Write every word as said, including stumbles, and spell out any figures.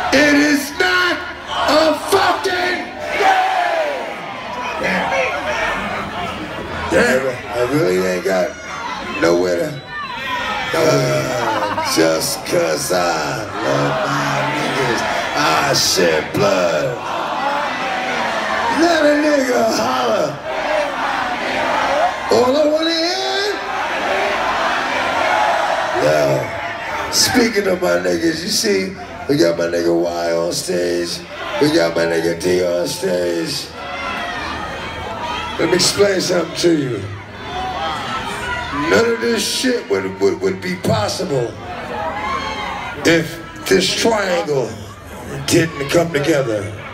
It is not a fucking game! Yeah, I really ain't got nowhere to uh, just cause I love my niggas, I shed blood. Let a nigga holler. All I wanna hear? Yo, speaking of my niggas, you see, we got my nigga Y on stage. We got my nigga D on stage. Let me explain something to you. None of this shit would, would, would be possible if this triangle didn't come together.